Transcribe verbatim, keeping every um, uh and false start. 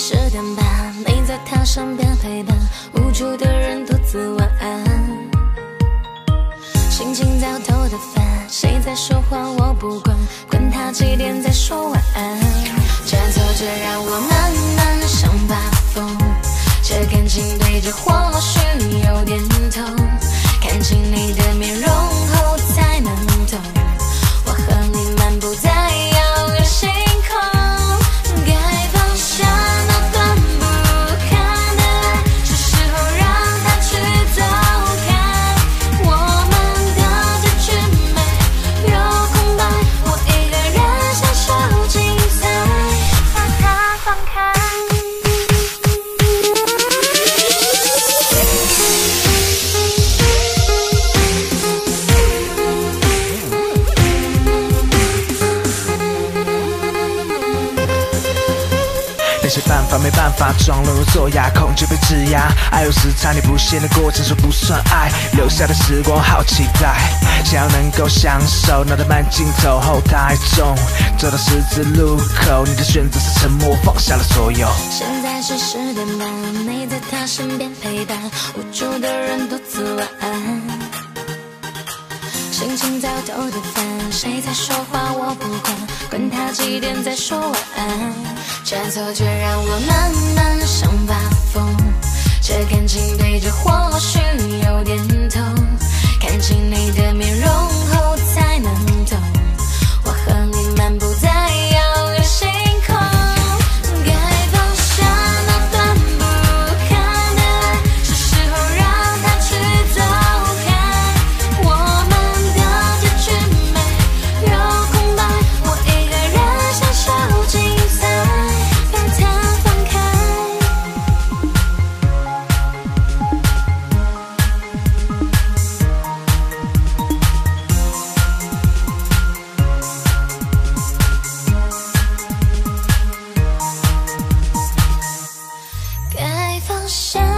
十点半，你在他身边陪伴，无助的人独自晚安。心情糟透的饭，谁在说谎我不管，管他几点再说晚安。这错觉让我慢慢想发疯，这感情对着或许有点痛，看清你的面容后才能懂，我和你漫步在遥远星空，该放下那段不堪的爱，是时候让它去走开。我们的结局没有空白，我一个人享受精彩，把它放开。 那些办法没办法装聋如做哑，控制被制压，爱有时差你不显的过程说不算爱，留下的时光好期待，想要能够享受，脑袋慢镜头后太重，走到十字路口，你的选择是沉默，放下了所有。 现在是十点半，你在他身边陪伴，无助的人独自晚安。心情糟透的饭，谁在说话我不管，管他几点再说晚安。这错觉让我慢慢想发疯，这感情对着或许有点痛，看清你的面容后才能懂，我和你漫步在遥远星空，该放下那段不堪的爱，是时候让它去走开。我们的结局没有空白，我一个人享受精彩，把它放开。该放下